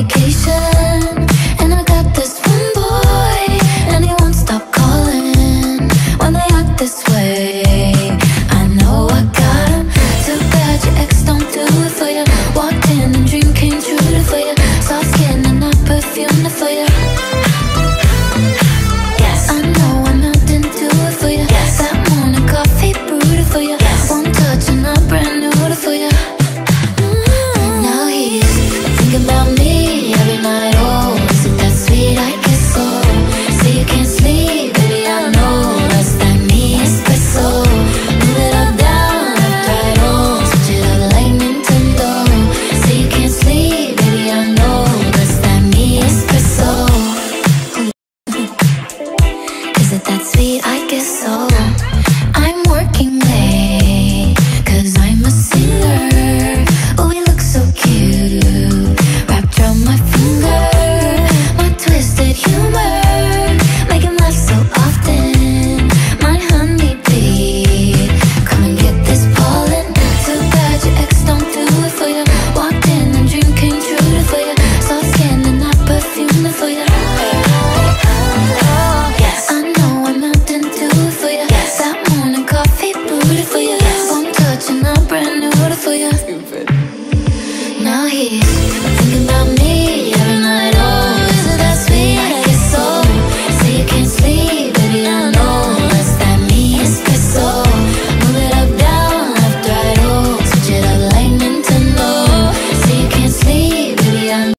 vacation, and I got this one boy, and he won't stop calling when they act this way. I know I got him. Too bad your ex don't do it for you. Walked in and dream came true for you. Soft skin and not perfume for you. Yes, I know I'm out and do it for you. Yes, that morning coffee brewed for you. Yes, one touch and I'm brand new for you. Now he's thinking about me every night. Oh, is it that sweet? I guess so. Say you can't sleep, baby, I know that's that me espresso. Move it up, down, left, right, oh, switch it up like Nintendo. Say you can't sleep, baby, I know that's that me espresso. Is it that sweet? I guess so. I'm working late, 'cause I'm a singer. Oh, we look so cute, wrapped around my finger. My twisted humor, make him laugh so often. My honeybee, come and get this pollen. Too bad your ex don't do it for you. Walked in and dream came true for you. Soft skin and not perfume for you. Yes, I know I'm out and do it for you. Yes, that morning coffee brewed for you. Yes, one touch and I'm brand new for you. Stupid. Now he's